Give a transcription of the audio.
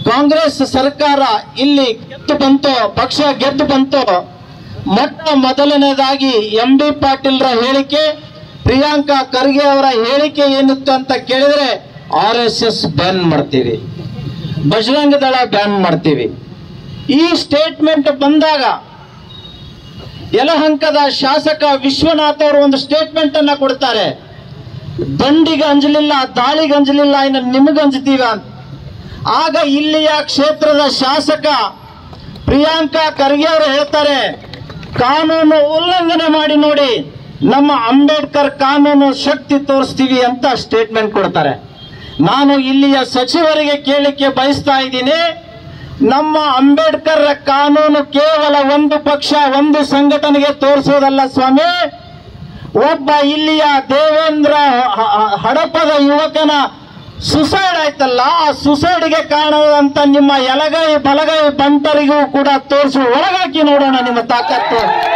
ಕಾಂಗ್ರೆಸ್ ಸರ್ಕಾರ ಇಲ್ಲಿ ಗೆದ್ದು ಬಂತು, ಪಕ್ಷ ಗೆದ್ದು ಬಂತು, ಮೊಟ್ಟ ಮೊದಲನೇದಾಗಿ MB ಪಾಟೀಲ್ರ ಹೇಳಿಕೆ, ಪ್ರಿಯಾಂಕಾ ಖರ್ಗೆ ಅವರ ಹೇಳಿಕೆ ಏನಿತ್ತು ಅಂತ ಕೇಳಿದ್ರೆ RSS ಬ್ಯಾನ್ ಮಾಡ್ತೀವಿ, ಬಜರಂಗ ದಳ ಬ್ಯಾನ್ ಮಾಡ್ತೀವಿ. ಈ ಸ್ಟೇಟ್ಮೆಂಟ್ ಬಂದಾಗ ಯಲಹಂಕದ ಶಾಸಕ ವಿಶ್ವನಾಥ್ ಅವರು ಒಂದು ಸ್ಟೇಟ್ಮೆಂಟ್ ಅನ್ನ ಕೊಡ್ತಾರೆ. ದಂಡಿಗೆ ಅಂಜಲಿಲ್ಲ, ದಾಳಿಗೆ ಅಂಜಲಿಲ್ಲ, ಇನ್ನು ನಿಮಗೆ ಅಂಜತೀವ ಅಂತ. ಆಗ ಇಲ್ಲಿಯ ಕ್ಷೇತ್ರದ ಶಾಸಕ ಪ್ರಿಯಾಂಕಾ ಖರ್ಗೆ ಅವರು ಹೇಳ್ತಾರೆ, ಕಾನೂನು ಉಲ್ಲಂಘನೆ ಮಾಡಿ ನೋಡಿ, ನಮ್ಮ ಅಂಬೇಡ್ಕರ್ ಕಾನೂನು ಶಕ್ತಿ ತೋರಿಸ್ತೀವಿ ಅಂತ ಸ್ಟೇಟ್ಮೆಂಟ್ ಕೊಡ್ತಾರೆ. ನಾನು ಇಲ್ಲಿಯ ಸಚಿವರಿಗೆ ಕೇಳಲಿಕ್ಕೆ ಬಯಸ್ತಾ ಇದ್ದೀನಿ, ನಮ್ಮ ಅಂಬೇಡ್ಕರ್ ಕಾನೂನು ಕೇವಲ ಒಂದು ಪಕ್ಷ ಒಂದು ಸಂಘಟನೆಗೆ ತೋರಿಸೋದಲ್ಲ ಸ್ವಾಮಿ. ಒಬ್ಬ ಇಲ್ಲಿಯ ದೇವೇಂದ್ರ ಹಡಪದ ಯುವಕನ ಸುಸೈಡ್ ಆಯ್ತಲ್ಲ, ಆ ಸುಸೈಡ್ಗೆ ಕಾರಣವಾದಂತ ನಿಮ್ಮ ಎಲಗೈ ಬಲಗೈ ಬಂಟರಿಗೂ ಕೂಡ ತೋರಿಸಿ ಒಳಗಾಕಿ ನೋಡೋಣ ನಿಮ್ಮ ತಾಕತ್ತು.